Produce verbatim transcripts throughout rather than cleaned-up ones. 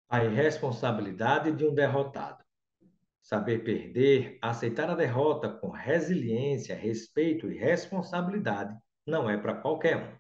A irresponsabilidade de um derrotado. Saber perder, aceitar a derrota com resiliência, respeito e responsabilidade não é para qualquer um.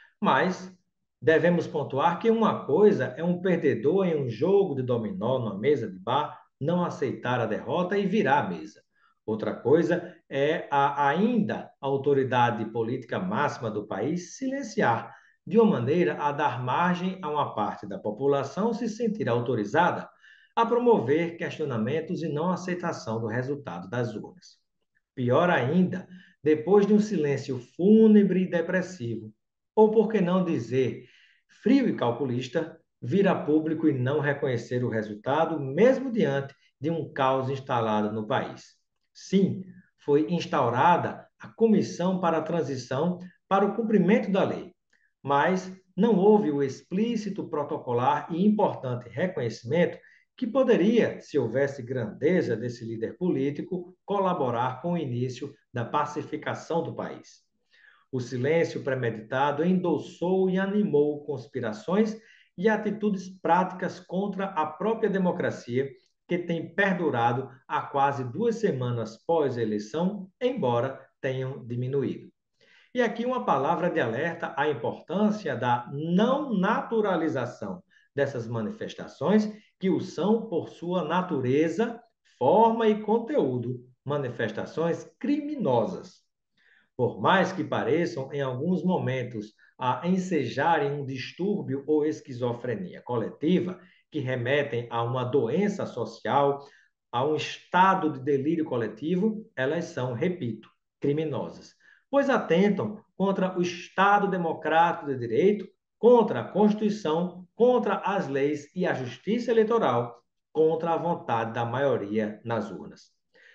Mas devemos pontuar que uma coisa é um perdedor em um jogo de dominó numa mesa de bar não aceitar a derrota e virar a mesa. Outra coisa é a ainda autoridade política máxima do país silenciar, de uma maneira a dar margem a uma parte da população se sentir autorizada a promover questionamentos e não aceitação do resultado das urnas. Pior ainda, depois de um silêncio fúnebre e depressivo, ou por que não dizer frio e calculista, vir a público e não reconhecer o resultado, mesmo diante de um caos instalado no país. Sim, foi instaurada a Comissão para a Transição para o Cumprimento da Lei, mas não houve o explícito protocolar e importante reconhecimento que poderia, se houvesse grandeza desse líder político, colaborar com o início da pacificação do país. O silêncio premeditado endossou e animou conspirações e atitudes práticas contra a própria democracia, que tem perdurado há quase duas semanas pós-eleição, embora tenham diminuído. E aqui uma palavra de alerta à importância da não naturalização dessas manifestações, que o são por sua natureza, forma e conteúdo, manifestações criminosas. Por mais que pareçam, em alguns momentos, a ensejarem um distúrbio ou esquizofrenia coletiva, que remetem a uma doença social, a um estado de delírio coletivo, elas são, repito, criminosas, pois atentam contra o Estado democrático de direito, contra a Constituição, contra as leis e a justiça eleitoral, contra a vontade da maioria nas urnas.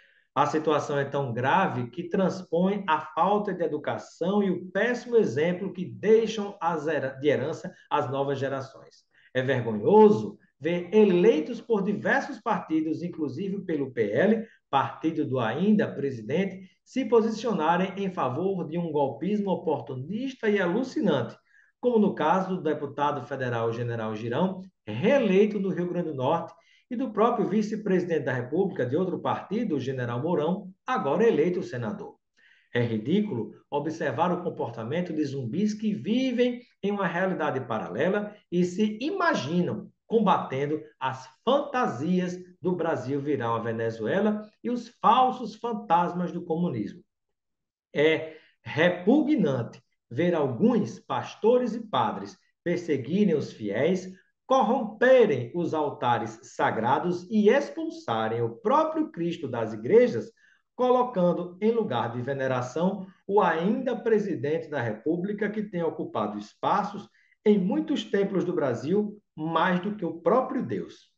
A situação é tão grave que transpõe a falta de educação e o péssimo exemplo que deixam de herança as novas gerações. É vergonhoso ver eleitos por diversos partidos, inclusive pelo P L, partido do ainda presidente, se posicionarem em favor de um golpismo oportunista e alucinante, como no caso do deputado federal General Girão, reeleito no Rio Grande do Norte, e do próprio vice-presidente da República de outro partido, o general Mourão, agora eleito senador. É ridículo observar o comportamento de zumbis que vivem em uma realidade paralela e se imaginam combatendo as fantasias do Brasil virar uma Venezuela e os falsos fantasmas do comunismo. É repugnante ver alguns pastores e padres perseguirem os fiéis, corromperem os altares sagrados e expulsarem o próprio Cristo das igrejas, colocando em lugar de veneração o ainda presidente da República, que tem ocupado espaços em muitos templos do Brasil mais do que o próprio Deus.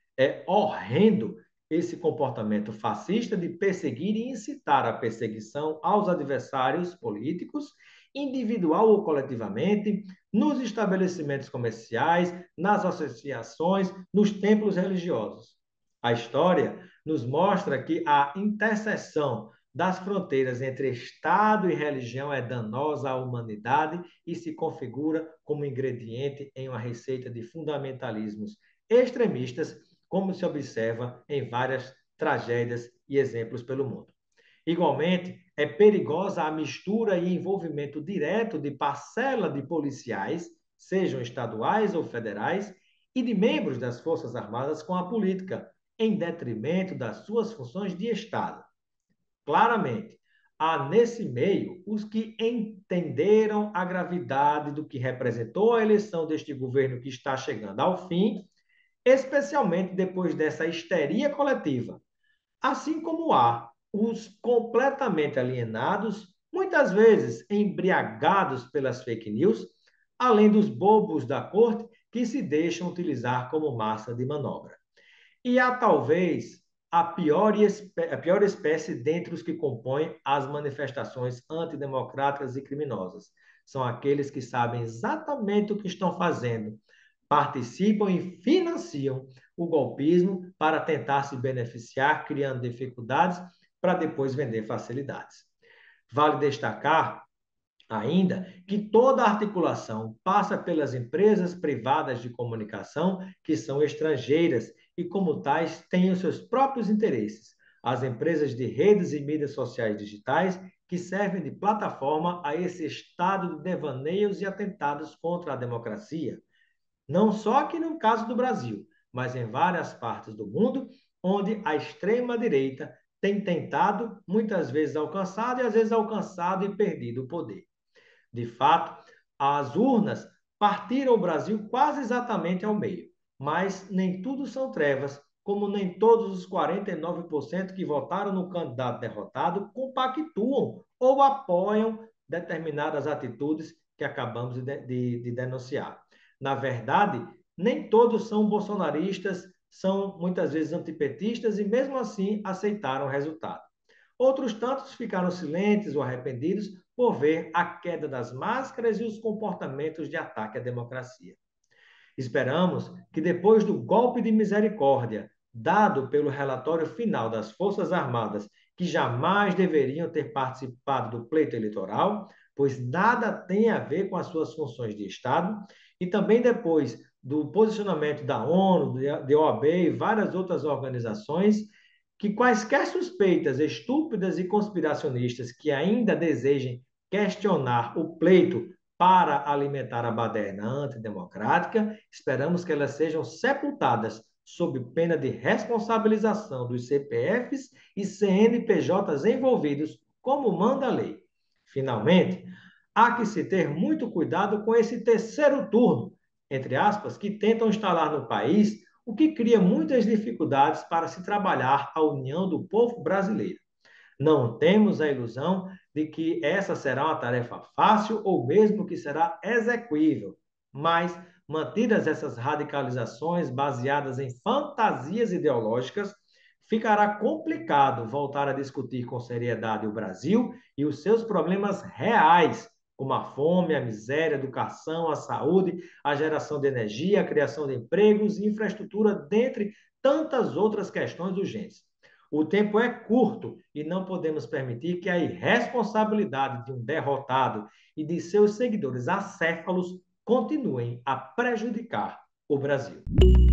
É horrendo esse comportamento fascista de perseguir e incitar a perseguição aos adversários políticos, individual ou coletivamente, nos estabelecimentos comerciais, nas associações, nos templos religiosos. A história nos mostra que a interseção das fronteiras entre Estado e religião é danosa à humanidade e se configura como ingrediente em uma receita de fundamentalismos extremistas, como se observa em várias tragédias e exemplos pelo mundo. Igualmente, é perigosa a mistura e envolvimento direto de parcela de policiais, sejam estaduais ou federais, e de membros das Forças Armadas com a política, em detrimento das suas funções de Estado. Claramente, há nesse meio os que entenderam a gravidade do que representou a eleição deste governo que está chegando ao fim, especialmente depois dessa histeria coletiva. Assim como há os completamente alienados, muitas vezes embriagados pelas fake news, além dos bobos da corte que se deixam utilizar como massa de manobra. E há talvez a pior, a pior espécie dentre os que compõem as manifestações antidemocráticas e criminosas. São aqueles que sabem exatamente o que estão fazendo, participam e financiam o golpismo para tentar se beneficiar, criando dificuldades para depois vender facilidades. Vale destacar Ainda que toda articulação passa pelas empresas privadas de comunicação, que são estrangeiras e, como tais, têm os seus próprios interesses. As empresas de redes e mídias sociais digitais, que servem de plataforma a esse estado de devaneios e atentados contra a democracia. Não só aqui no caso do Brasil, mas em várias partes do mundo, onde a extrema-direita tem tentado, muitas vezes alcançado e às vezes alcançado e perdido o poder. De fato, as urnas partiram o Brasil quase exatamente ao meio, mas nem tudo são trevas, como nem todos os quarenta e nove por cento que votaram no candidato derrotado compactuam ou apoiam determinadas atitudes que acabamos de, de, de denunciar. Na verdade, nem todos são bolsonaristas, são muitas vezes antipetistas e mesmo assim aceitaram o resultado. Outros tantos ficaram silentes ou arrependidos por ver a queda das máscaras e os comportamentos de ataque à democracia. Esperamos que depois do golpe de misericórdia dado pelo relatório final das Forças Armadas, que jamais deveriam ter participado do pleito eleitoral, pois nada tem a ver com as suas funções de Estado, e também depois do posicionamento da ONU, da O A B e várias outras organizações, que quaisquer suspeitas estúpidas e conspiracionistas que ainda desejem questionar o pleito para alimentar a baderna antidemocrática, esperamos que elas sejam sepultadas sob pena de responsabilização dos C P Fs e C N P Js envolvidos, como manda a lei. Finalmente, há que se ter muito cuidado com esse terceiro turno, entre aspas, que tentam instalar no país, o que cria muitas dificuldades para se trabalhar a união do povo brasileiro. Não temos a ilusão de que essa será uma tarefa fácil ou mesmo que será execuível, mas, mantidas essas radicalizações baseadas em fantasias ideológicas, ficará complicado voltar a discutir com seriedade o Brasil e os seus problemas reais, como a fome, a miséria, a educação, a saúde, a geração de energia, a criação de empregos e infraestrutura, dentre tantas outras questões urgentes. O tempo é curto e não podemos permitir que a irresponsabilidade de um derrotado e de seus seguidores acéfalos continuem a prejudicar o Brasil.